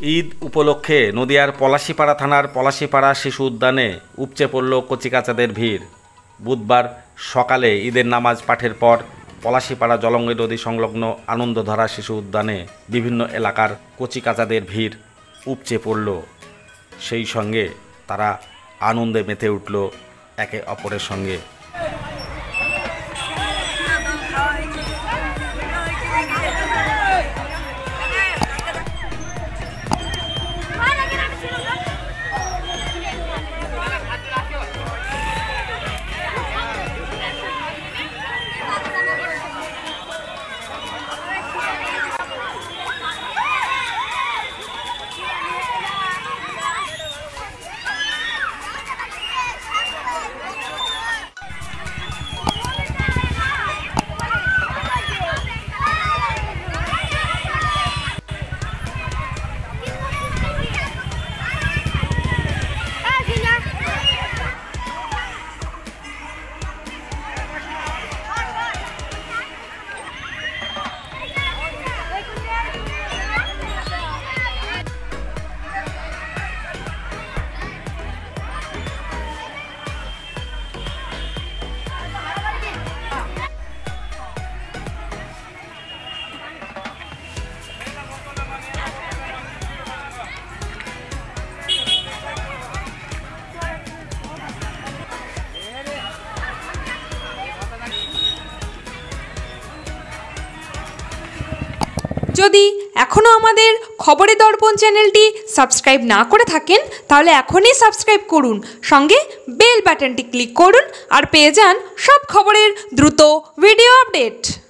ঈদ উপলক্ষে নদিয়ার পলাশীপাড়া থানার পলাশীপাড়া শিশু উদ্যানে উপচে পড়ল কচিকাচাদের ভিড়। বুধবার সকালে ঈদের নামাজ পাঠের পর পলাশীপাড়া জলঙ্গি নদী সংলগ্ন আনন্দধারা শিশু উদ্যানে বিভিন্ন এলাকার কচিকাচাদের ভিড় উপচে পড়ল। সেই সঙ্গে তারা আনন্দে মেতে উঠল একে অপরের সঙ্গে। যদি এখনও আমাদের খবরের দর্পণ চ্যানেলটি সাবস্ক্রাইব না করে থাকেন তাহলে এখনই সাবস্ক্রাইব করুন, সঙ্গে বেল বাটনটি ক্লিক করুন আর পেয়ে যান সব খবরের দ্রুত ভিডিও আপডেট।